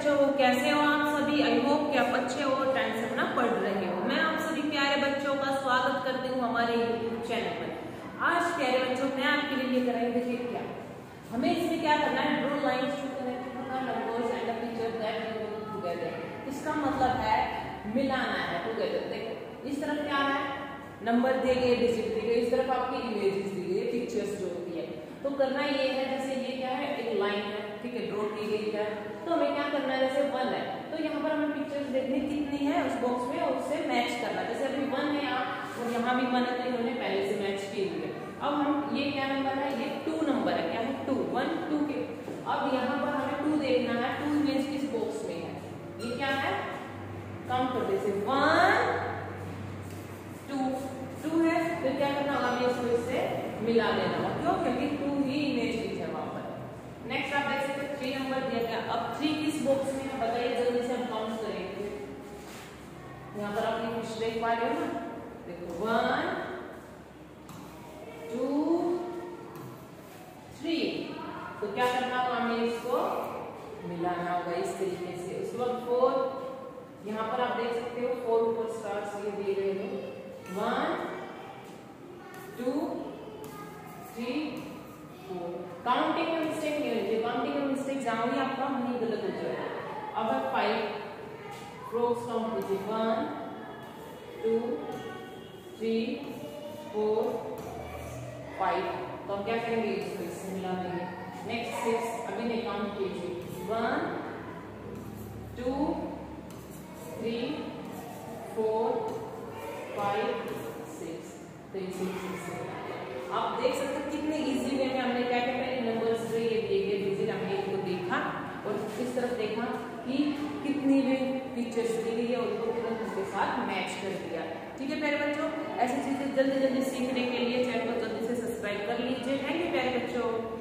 बच्चों, कैसे हो आप सभी? आई होप कि आप अच्छे हो, टाइम से अपना पढ़ रहे हो। मैं आप सभी प्यारे बच्चों का स्वागत करती हूँ हमारे यूट्यूब चैनल पर। आज प्यारे बच्चों मैं आपके लिए लेकर आई, देखिए क्या हमें इसमें क्या करना है, draw lines to connect numbers and the picture that together. इसका मतलब है मिलाना है टुगेदर। देखो इस तरफ क्या है, नंबर दिए गए, डिजिट दिए गए, इस तरफ आपकी इमेजेस दी गई, पिक्चर्स जो होती है। तो करना ये है, जैसे ये क्या है, एक लाइन है, ठीक है, ड्रॉ की गई है। तो हमें क्या करना है, जैसे 1 है तो यहाँ पर हमें पिक्चर्स देखनी कितनी है उस बॉक्स में और उससे मैच करना। जैसे अभी 1 है यहाँ और यहाँ भी 1 है तो इन्होंने पहले से मैच की हुई है। अब हम ये क्या नंबर है, ये 2 नंबर है, क्या है 2, 1 2 के। अब यहाँ पर हमें 2 देखना है, 2 इमेज किस बॉक्स में है, ये क्या है, काउंट कर दे, 1 2 है, फिर क्या करना होगा, हमें इसको इससे मिला देना होगा। क्यों? क्योंकि 2 ही इमेज की है वहां पर। नेक्स्ट आप देख सकते हैं 3 नंबर दिया गया। अब 3 किस बॉक्स में है बताइए, जल्दी से हम काउंट करेंगे। यहाँ पर आप ये कुछ देख पा रहे हो ना, देखो 1 2 3। तो क्या करना होगा, हमें इसको मिलाना होगा इस तरीके से। उसके बाद 4, यहाँ पर आप देख सकते हो 4 ऊपर स्टार्स ये दिए गए हैं, 1 2 3 4। काउंटिंग में मिस्टेक नहीं होनी चाहिए, काउंटिंग में मिस्टेक जहां भी आपका वहीं गलत हो जाएगा। अब आप 5 रोज काउंट कीजिए, 1 2 3 4 5। तो हम क्या करेंगे, इसको इससे मिला देंगे। नेक्स्ट 6, अभी नहीं काउंट कीजिए, 1 2 3 4 5 6। तो ये 6 आप देख सकते हैं कितने इजी वे में हमने क्या किया, पहले नंबर्स जो ये दिए गए डिजिट हमने इनको देखा और इस तरफ देखा कि कितनी भी पिक्चर्स दी गई है और उनको तुरंत उसके साथ मैच कर दिया। ठीक है प्यारे बच्चों, ऐसी चीजें जल्दी जल्दी सीखने के लिए चैनल को जल्दी से सब्सक्राइब कर लीजिए। थैंक यू प्यारे बच्चों।